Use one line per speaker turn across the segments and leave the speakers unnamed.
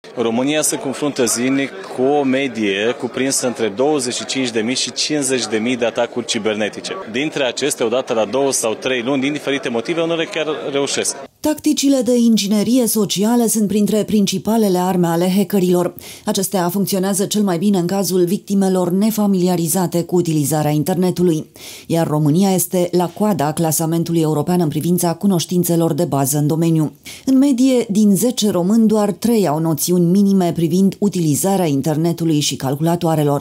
România se confruntă zilnic cu o medie cuprinsă între 25.000 și 50.000 de atacuri cibernetice. Dintre acestea, odată la 2 sau 3 luni, din diferite motive, unele chiar reușesc.
Tacticile de inginerie socială sunt printre principalele arme ale hackerilor. Acestea funcționează cel mai bine în cazul victimelor nefamiliarizate cu utilizarea internetului. Iar România este la coada clasamentului european în privința cunoștințelor de bază în domeniu. În medie, din 10 români, doar 3 au noțiuni minime privind utilizarea internetului și calculatoarelor.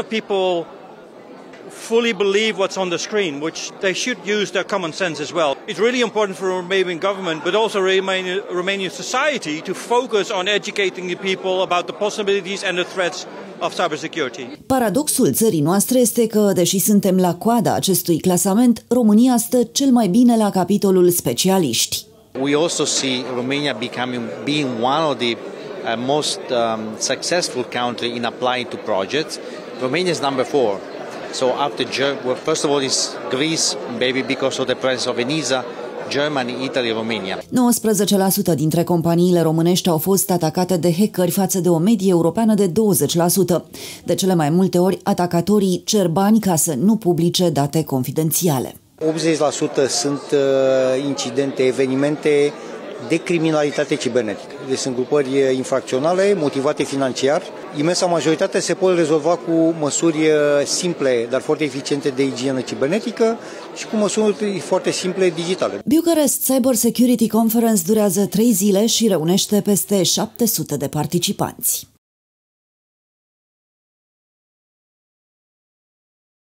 Fully believe what's on the screen, which they should use their common sense as well. It's really important for Romanian government, but also Romanian society to focus on educating the people about the possibilities and the threats of cybersecurity.
Paradoxul țării noastre este că, deși suntem la coada acestui clasament, România stă cel mai bine la capitolul specialiști.
We also see Romania being one of the most successful country in applying to projects. Romania is number 4. So first of all is Greece, maybe because of the presence of ENISA, Germany, Italy, Romania.
19% dintre companiile românești au fost atacate de hackeri față de o medie europeană de 20%. De cele mai multe ori, atacatorii cer bani ca să nu publice date confidențiale.
80% sunt incidente, evenimente de criminalitate cibernetică. Deci sunt grupări infracționale, motivate financiar. Imensa majoritate se pot rezolva cu măsuri simple, dar foarte eficiente de igienă cibernetică și cu măsuri foarte simple digitale.
Bucharest Cyber Security Conference durează 3 zile și reunește peste 700 de participanți.